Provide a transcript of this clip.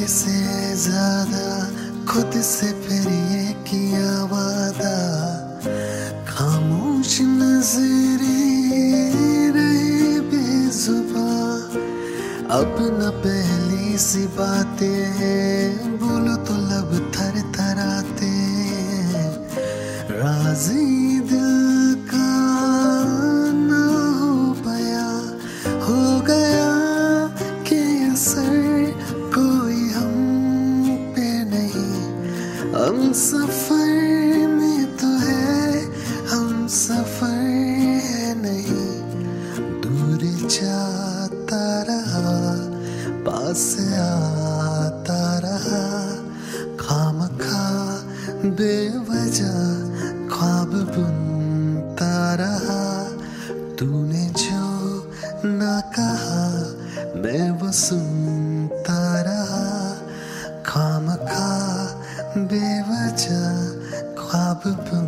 से ज्यादा खुद से फिर ये किया वादा, खामोश नजरे रहे बेजुबां। अब न पहली सी बातें हैं, बोलो तो लब थर थराते हैं। राज़ी दिल का ना हो बया, हो गया कि असर कोई हम पे नहीं। हम सफर में तो है, हम सफर है नहीं। दूर जाता रहा, पास आता रहा, खामखा बेवजह ख्वाब बुनता रहा। तूने जो ना कहा मैं वो सुनता रहा, खामखा बेवजह ख्वाब बुनता